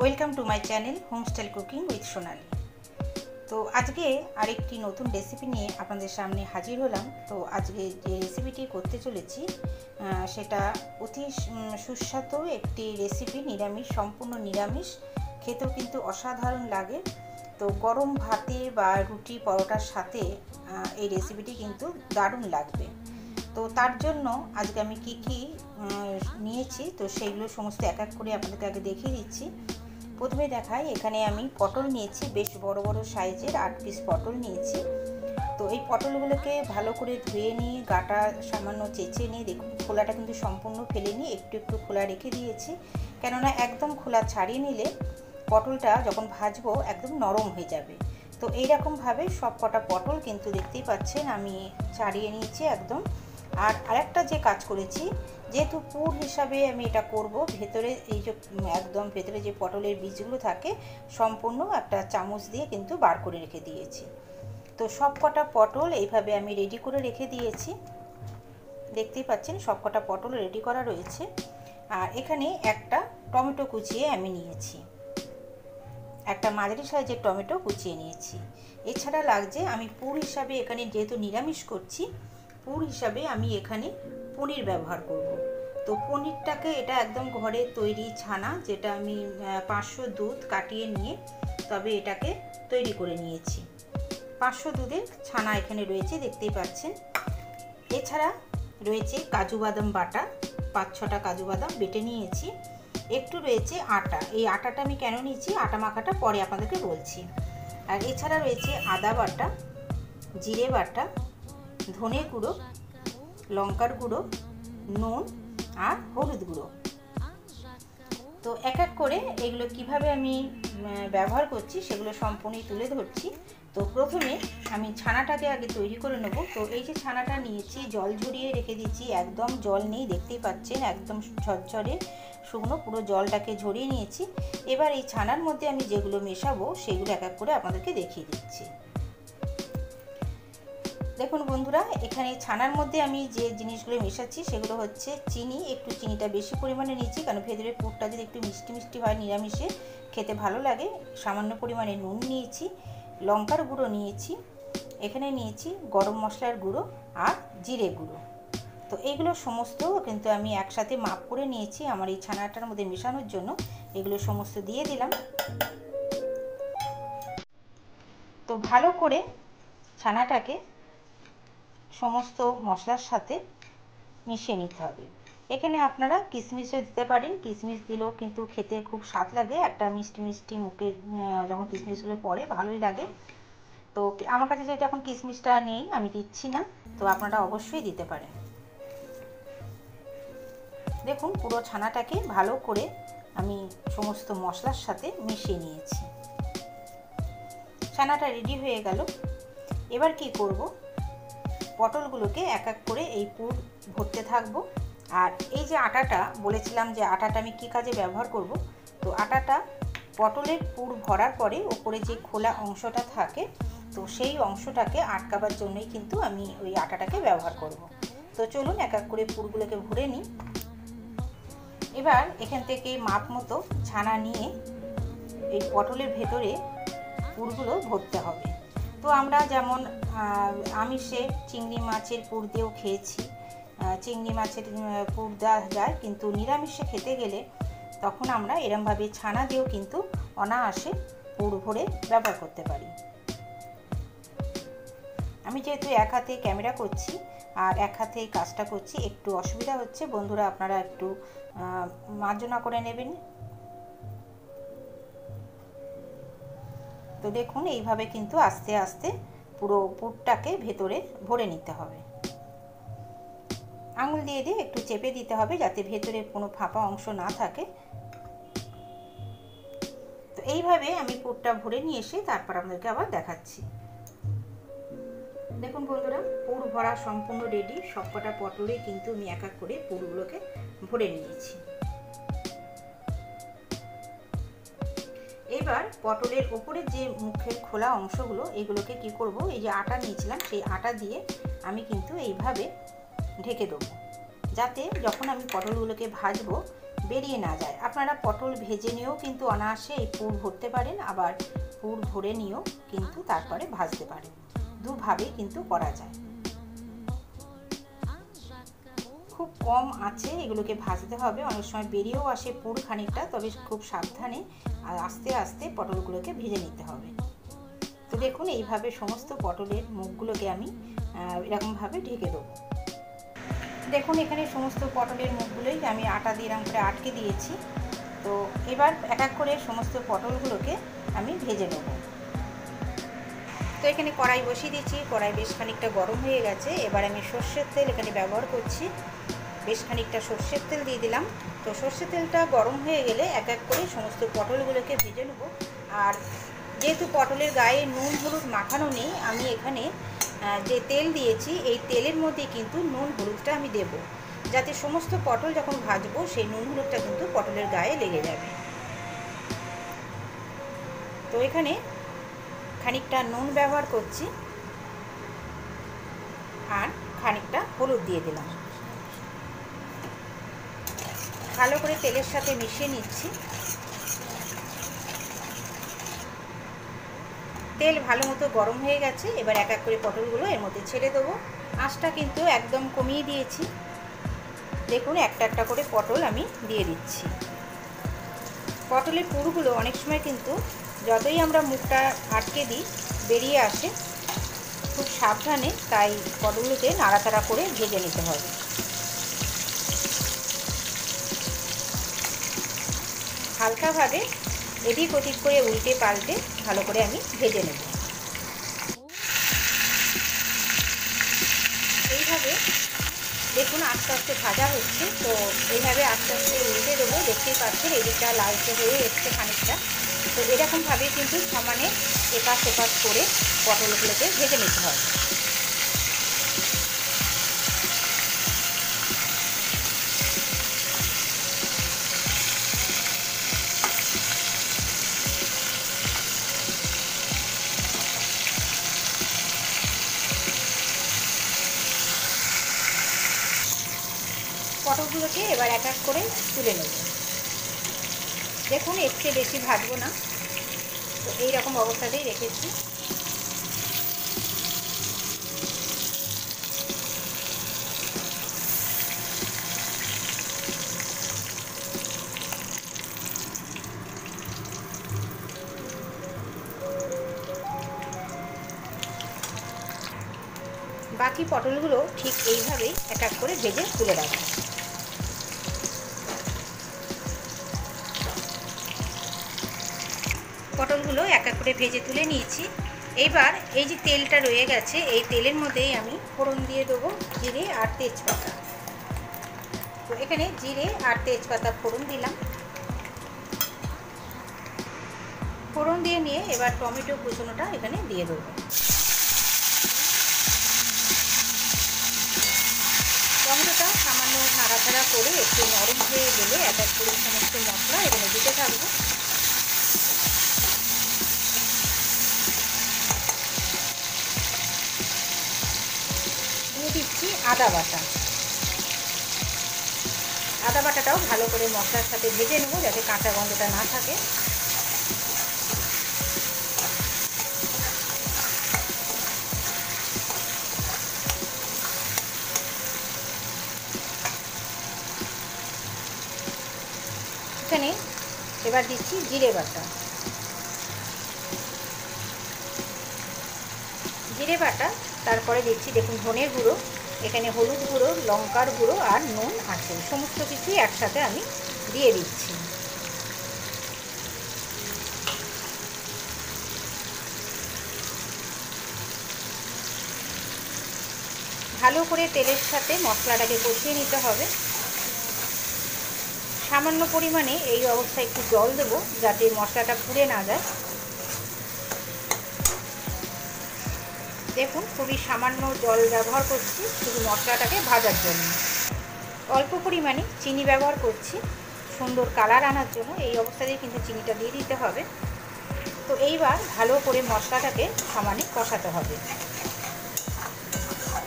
Welcome to my channel homestyle cooking with Sonali. তো আজকে আরেকটি নতুন রেসিপি নিয়ে আপনাদের সামনে হাজির হলাম। তো আজকে যে রেসিপিটি করতে চলেছি সেটা অতি সুস্বাদু একটি রেসিপি, নিরামিষ, সম্পূর্ণ নিরামিষ, খেতেও কিন্তু অসাধারণ লাগে। তো গরম ভাতে বা রুটি পরোটার সাথে এই রেসিপিটি কিন্তু দারুণ লাগবে। তো তার জন্য আজকে আমি কি কি নিয়েছি তো সেইগুলো সমস্ত এক এক করে আপনাদেরকে আগে দেখিয়ে দিচ্ছি। প্রথমে দেখাই, এখানে আমি পটল নিয়েছি, বেশ বড় বড় সাইজের 8 পিস পটল নিয়েছি। তো এই পটলগুলোকে ভালো করে ধুয়ে নিয়ে গাটা সামান্য চেঁচে নিয়ে, দেখুন খোলাটা কিন্তু সম্পূর্ণ ফেলে নিয়ে একটু একটু খোলা রেখে দিয়েছি, কেননা একদম খোলা ছাড়িয়ে নিলে পটলটা যখন ভাজবো একদম নরম হয়ে যাবে। তো এইরকমভাবে সব কটা পটল কিন্তু দেখতেই পাচ্ছেন আমি ছাড়িয়ে নিয়েছি একদম। আর আরেকটা যে কাজ করেছি, যেহেতু পুর হিসাবে আমি এটা করব, ভেতরে এই যে একদম ভেতরে যে পটলের বীজগুলো থাকে সম্পূর্ণ একটা চামচ দিয়ে কিন্তু বার করে রেখে দিয়েছি। তো সব কটা পটল এইভাবে আমি রেডি করে রেখে দিয়েছি, দেখতেই পাচ্ছেন সব কটা পটল রেডি করা রয়েছে। আর এখানে একটা টমেটো কুচিয়ে আমি নিয়েছি, একটা মাঝারি সাইজের টমেটো কুচিয়ে নিয়েছি। এছাড়া লাগছে, আমি পুর হিসাবে এখানে যেহেতু নিরামিষ করছি, পুর হিসাবে আমি এখানে পনির ব্যবহার করব। তো পনিরটাকে এটা একদম ঘরে তৈরি ছানা, যেটা আমি 500 দুধ কাটিয়ে নিয়ে তবে এটাকে তৈরি করে নিয়েছি। 500 দুধের ছানা এখানে রয়েছে, দেখতেই পাচ্ছেন। এছাড়া রয়েছে কাজু বাদাম বাটা, 5-6টা কাজু বাদাম বেটে নিয়েছি। একটু রয়েছে আটা, এই আটাটা আমি কেন নিয়েছি, আটা মাখাটা পরে আপনাদেরকে বলছি। আর এছাড়া রয়েছে আদা বাটা, জিরে বাটা, ধনে গুঁড়ো, লঙ্কার গুঁড়ো, নুন আর হলুদ গুঁড়ো। তো এক এক করে এগুলো কিভাবে আমি ব্যবহার করছি সেগুলো সম্পূর্ণই তুলে ধরছি। তো প্রথমে আমি ছানাটাকে আগে তৈরি করে নেব। তো এই যে ছানাটা নিয়েছি, জল ঝরিয়ে রেখে দিচ্ছি, একদম জল নেই, দেখতেই পাচ্ছেন একদম ঝরঝরে শুকনো, পুরো জলটাকে ঝরিয়ে নিয়েছি। এবার এই ছানার মধ্যে আমি যেগুলো মেশাবো সেগুলো এক এক করে আপনাদেরকে দেখিয়ে দিচ্ছি। দেখুন বন্ধুরা, এখানে ছানার মধ্যে আমি যে জিনিসগুলো মেশাচ্ছি সেগুলো হচ্ছে চিনি, একটু চিনিটা বেশি পরিমাণে নিচ্ছি, কারণ ভেতরের পুরটা যদি একটু মিষ্টি মিষ্টি হয়, নিরামিষে খেতে ভালো লাগে। সামান্য পরিমাণে নুন নিয়েছি, লঙ্কার গুঁড়ো নিয়েছি, এখানে নিয়েছি গরম মশলার গুঁড়ো আর জিরে গুঁড়ো। তো এইগুলো সমস্ত কিন্তু আমি একসাথে মাপ করে নিয়েছি আমার এই ছানাটার মধ্যে মেশানোর জন্য। এগুলো সমস্ত দিয়ে দিলাম। তো ভালো করে ছানাটাকে সমস্ত মশলার সাথে মিশিয়ে নিতে হবে। এখানে আপনারা কিশমিশও দিতে পারেন, কিশমিশ দিলেও কিন্তু খেতে খুব স্বাদ লাগে, একটা মিষ্টি মিষ্টি মুখে যখন কিশমিশগুলো পড়ে ভালোই লাগে। তো আমার কাছে যেহেতু এখন কিশমিশটা নেই আমি দিচ্ছি না, তো আপনারা অবশ্যই দিতে পারেন। দেখুন পুরো ছানাটাকে ভালো করে আমি সমস্ত মশলার সাথে মিশিয়ে নিয়েছি। ছানাটা রেডি হয়ে গেল। এবার কি করব, পটলগুলোকে এক এক করে এই পুর ভরতে থাকবো। আর এই যে আটাটা বলেছিলাম, যে আটাটা আমি কি কাজে ব্যবহার করব, তো আটাটা পটলের পুর ভরার পরে ওপরে যে খোলা অংশটা থাকে, তো সেই অংশটাকে আটকাবার জন্যই কিন্তু আমি ওই আটাটাকে ব্যবহার করব। তো চলুন এক এক করে পুরগুলোকে ভরে নিই। এবার এখান থেকে মাপ মতো ছানা নিয়ে এই পটলের ভেতরে পুরগুলো ভরতে হবে। তো আমরা যেমন আমিষে চিংড়ি মাছের পুর দিয়েও খেয়েছি, চিংড়ি মাছের পুর দেওয়া যায়, কিন্তু নিরামিষে খেতে গেলে তখন আমরা এরমভাবে ছানা দিয়েও কিন্তু অনায়াসে পুর ভরে ব্যবহার করতে পারি। আমি যেহেতু এক হাতে ক্যামেরা করছি আর এক হাতে এই কাজটা করছি, একটু অসুবিধা হচ্ছে বন্ধুরা, আপনারা একটু মার্জনা করে নেবেন। তো দেখুন এইভাবে কিন্তু আস্তে আস্তে পুরো পুরটাকে ভেতরে ভরে নিতে হবে। আঙুল দিয়ে দিয়ে একটু চেপে দিতে হবে যাতে ভেতরে কোনো ফাঁপা অংশ না থাকে। তো এইভাবে আমি পুরটা ভরে নিয়ে এসে তারপর আপনাদেরকে আবার দেখাচ্ছি। দেখুন বন্ধুরা, পুর ভরা সম্পূর্ণ রেডি। সবকটা পটলে কিন্তু আমি এক এক করে পুরগুলোকে ভরে নিয়েছি। এবার পটলের ওপরের যে মুখের খোলা অংশগুলো, এগুলোকে কি করব, এই যে আটা নিয়েছিলাম সেই আটা দিয়ে আমি কিন্তু এইভাবে ঢেকে দেবো, যাতে যখন আমি পটলগুলোকে ভাজবো বেরিয়ে না যায়। আপনারা পটল ভেজে নিয়েও কিন্তু অনায়াসে এই পুর ভরতে পারেন, আবার পুর ভরে নিয়েও কিন্তু তারপরে ভাজতে পারেন। দুভাবেই কিন্তু করা যায়। খুব কম আছে এগুলোকে ভাজতে হবে, অনেক সময় বেরিয়েও আসে পুর খানিকটা, তবে খুব সাবধানে আর আস্তে আস্তে পটলগুলোকে ভেজে নিতে হবে। তো দেখুন এইভাবে সমস্ত পটলের মুখগুলোকে আমি এরকমভাবে ঢেকে দেবো। দেখুন এখানে সমস্ত পটলের মুখগুলোই আমি আটা দিয়ে এরকম করে আটকে দিয়েছি। তো এবার এক এক করে সমস্ত পটলগুলোকে আমি ভেজে নেব। তো এখানে কড়াই বসিয়ে দিয়েছি, কড়াই বেশ খানিকটা গরম হয়ে গেছে। এবার আমি সর্ষের তেল এখানে ব্যবহার করছি, বেশ খানিকটা সর্ষের তেল দিয়ে দিলাম। তো সর্ষের তেলটা গরম হয়ে গেলে এক এক করে সমস্ত পটলগুলোকে ভেজে নেব। আর যেহেতু পটলের গায়ে নুন হলুদ মাখানো নেই, আমি এখানে যে তেল দিয়েছি এই তেলের মধ্যে কিন্তু নুন হলুদটা আমি দেব, যাতে সমস্ত পটল যখন ভাজবো সেই নুন হলুদটা কিন্তু পটলের গায়ে লেগে যাবে। তো এখানে খানিকটা নুন ব্যবহার করছি আর খানিকটা হলুদ দিয়ে দিলাম। ভালো করে তেলের সাথে মিশিয়ে নিচ্ছি। তেল ভালো মতো গরম হয়ে গেছে। এবার এক এক করে পটলগুলো এর মধ্যে ছেড়ে দেবো। আঁচটা কিন্তু একদম কমিয়ে দিয়েছি। দেখুন একটা একটা করে পটল আমি দিয়ে দিচ্ছি। পটলের পুরগুলো অনেক সময় কিন্তু যতই আমরা মুখটা আটকে দিই বেরিয়ে আসে, খুব সাবধানে তাই পটলগুলোকে নাড়াচাড়া করে ভেজে নিতে হবে। হালকাভাবে এদিক ওদিক করে উল্টে পাল্টে ভালো করে আমি ভেজে নেব। এইভাবে দেখুন আস্তে আস্তে ভাজা হচ্ছে। তো এইভাবে আস্তে আস্তে উল্টে দেবো। দেখতেই পাচ্ছেন এদিকটা লালচে হয়ে এসছে খানিকটা। তো এরকমভাবে কিন্তু সমানে এপাশ ওপাশ করে পটলগুলোকে ভেজে নিতে হবে। পটলগুলোকে এবার এক এক করে তুলে নেব। দেখুন এর চেয়ে বেশি ভাজবো না, তো এইরকম অবস্থাতেই রেখেছি। বাকি পটলগুলো ঠিক এইভাবেই এক এক করে ভেজে তুলে রাখবো। পটলগুলো এক এক করে ভেজে তুলে নিয়েছি। এইবার এই যে তেলটা রয়ে গেছে এই তেলের মধ্যেই আমি ফোড়ন দিয়ে দেবো জিরে আর তেজপাতা। তো এখানে জিরে আর তেজপাতা ফোড়ন দিলাম। ফোড়ন দিয়ে নিয়ে এবার টমেটো কুচনোটা এখানে দিয়ে দেবো। টমেটোটা সামান্য নাড়াচাড়া করে একটু নরম হয়ে গেলে এক এক করে সমস্ত মশলা এখানে দিতে থাকবো। দিয়ে দিচ্ছি আদা বাটা। আদা বাটাটাও ভালো করে মশলার সাথে ভেজে নেবো যাতে কাঁচা গন্ধটা না থাকে। এখানে এবার দিচ্ছি জিরে বাটা। জিরে বাটা তারপরে দিচ্ছি দেখুন ধনের গুঁড়ো, এখানে হলুদ গুঁড়ো, লঙ্কার গুঁড়ো আর নুন আছে, সমস্ত কিছুই একসাথে আমি দিয়ে দিচ্ছি। ভালো করে তেলের সাথে মশলাটাকে কষিয়ে নিতে হবে। সামান্য পরিমাণে এই অবস্থায় একটু জল দেবো যাতে মশলাটা পুড়ে না যায়। দেখুন খুবই সামান্য জল ব্যবহার করছি শুধু মশলাটাকে ভাজার জন্য। অল্প পরিমাণে চিনি ব্যবহার করছি সুন্দর কালার আনার জন্য। এই অবস্থাতেই কিন্তু চিনিটা দিয়ে দিতে হবে। তো এইবার ভালো করে মশলাটাকে সমানে কষাতে হবে।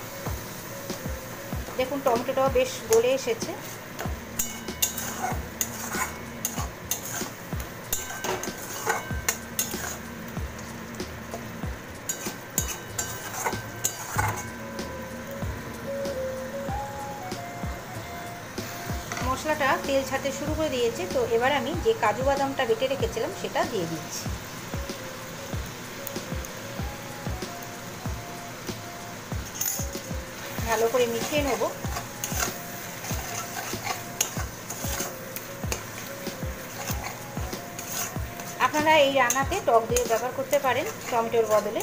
দেখুন টমেটোটাও বেশ গলে এসেছে। মশলাটা তেল ছাড়তে শুরু করে দিয়েছে। তো এবার আমি যে কাজু বাদামটা বেটে রেখেছিলাম সেটা দিয়ে দিচ্ছি। ভালো করে মিশিয়ে নেব। আপনারা এই রান্নাতে টক দই ব্যবহার করতে পারেন টমেটোর বদলে।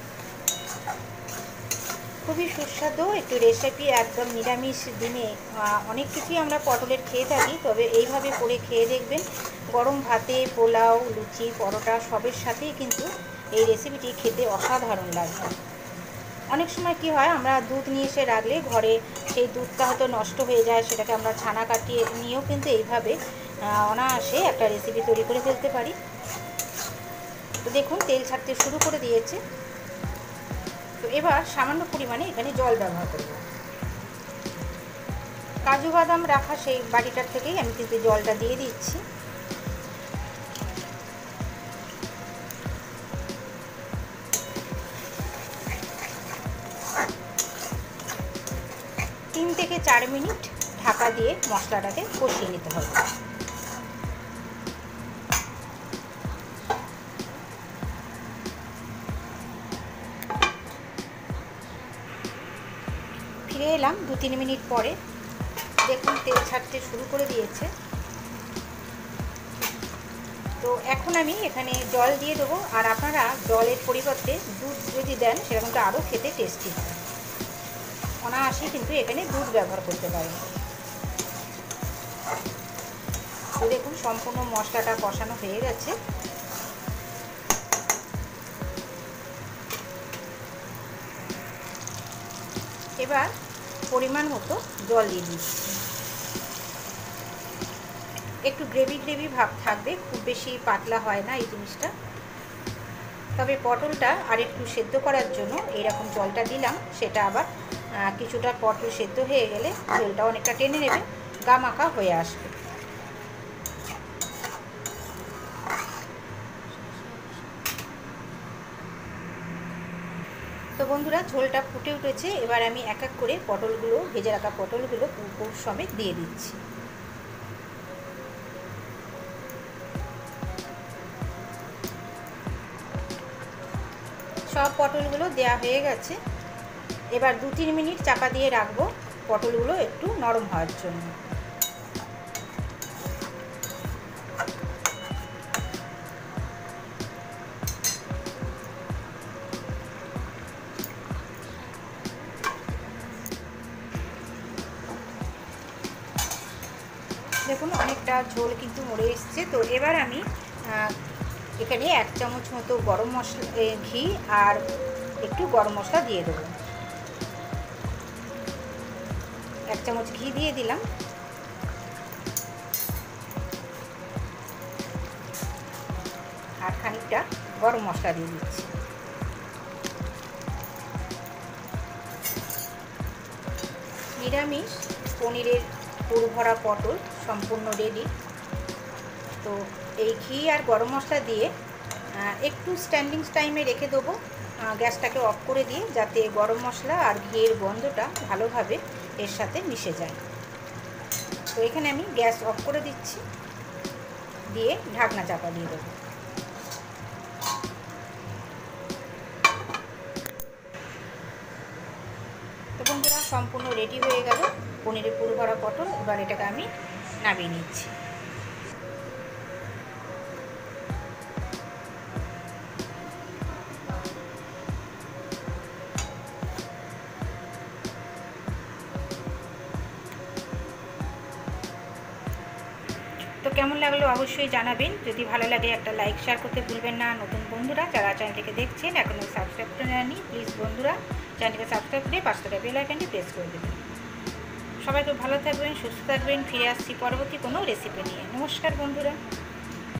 খুবই সুস্বাদু একটু রেসিপি, একদম নিরামিষ দিনে অনেক কিছুই আমরা পটলের খেয়ে থাকি, তবে এইভাবে করে খেয়ে দেখবেন। গরম ভাতে, পোলাও, লুচি, পরোটা সবের সাথেই কিন্তু এই রেসিপিটি খেতে অসাধারণ লাগবে। অনেক সময় কি হয়, আমরা দুধ নিয়ে এসে রাখলে ঘরে সেই দুধটা হয়তো নষ্ট হয়ে যায়, সেটাকে আমরা ছানা কাটিয়ে নিয়েও কিন্তু এইভাবে অনায়াসে একটা রেসিপি তৈরি করে ফেলতে পারি। তো দেখুন তেল ছাড়তে শুরু করে দিয়েছে। তো এবার সামান্য পরিমাণে এখানে জল ব্যবহার করব। কাজু বাদাম রাখা সেই বাটিটার থেকেই আমি কিন্তু জলটা দিয়ে দিচ্ছি। তিন থেকে 4 মিনিট ঢাকা দিয়ে মশলাটাকে কষিয়ে নিতে হবে। ফিরে এলাম 2-3 মিনিট পরে। দেখুন তেল ছাড়তে শুরু করে দিয়েছে। তো এখন আমি এখানে জল দিয়ে দেবো। আর আপনারা জলের পরিবর্তে দুধ যদি দেন সেটা কিন্তু আরও খেতে টেস্টি হয়। অনায়াসেই কিন্তু এখানে দুধ ব্যবহার করতে পারেন। তো দেখুন সম্পূর্ণ মশলাটা কষানো হয়ে গেছে। এবার পরিমাণ মতো জল দিয়ে দিচ্ছি। একটু গ্রেভি গ্রেভি ভাব থাকবে, খুব বেশি পাতলা হয় না এই জিনিসটা। তবে পটলটা আর একটু সেদ্ধ করার জন্য এইরকম জলটা দিলাম। সেটা আবার কিছুটা পটল সেদ্ধ হয়ে গেলে জলটা অনেকটা টেনে নেবে, গা মাখা হয়ে আসবে। তো বন্ধুরা ঝোলটা ফুটে উঠেছে। এবার আমি এক এক করে পটলগুলো, ভেজে রাখা পটলগুলো পুর সমেত দিয়ে দিচ্ছি। সব পটলগুলো দেয়া হয়ে গেছে। এবার 2-3 মিনিট চাপা দিয়ে রাখবো পটলগুলো একটু নরম হওয়ার জন্য। দেখুন অনেকটা ঝোল কিন্তু মরে এসছে। তো এবার আমি এখানে 1 চামচ মতো গরম মশলা, ঘি আর একটু গরম মশলা দিয়ে দেবো। 1 চামচ ঘি দিয়ে দিলাম। আর খানিকটা গরম মশলা দিয়ে দিচ্ছি। নিরামিষ পনিরের পুর ভরা পটল সম্পূর্ণ রেডি। তো এই ঘি আর গরম মশলা দিয়ে একটু স্ট্যান্ডিং টাইমে রেখে দেবো, গ্যাসটাকে অফ করে দিয়ে, যাতে গরম মশলা আর ঘিয়ের গন্ধটা ভালোভাবে এর সাথে মিশে যায়। তো এখানে আমি গ্যাস অফ করে দিচ্ছি, দিয়ে ঢাকনা চাপা দিয়ে দেবো। তো বন্ধুরা সম্পূর্ণ রেডি হয়ে গেল পনিরের পুর ভরা পটল। এবার এটাকে আমি নামিয়ে নিচ্ছি। তো কেমন লাগলো অবশ্যই জানাবেন। যদি ভালো লাগে একটা লাইক শেয়ার করতে ভুলবেন না। নতুন বন্ধুরা যারা চ্যানেলটিকে দেখছেন এখনও সাবস্ক্রাইব করে নেননি, প্লিজ বন্ধুরা চ্যানেলটিকে সাবস্ক্রাইব করে পাশে থাকা বেল আইকনটি প্রেস করে দেবেন। সবাই খুব ভালো থাকবেন, সুস্থ থাকবেন। ফিরে আসছি পরবর্তী কোনো রেসিপি নিয়ে। নমস্কার বন্ধুরা।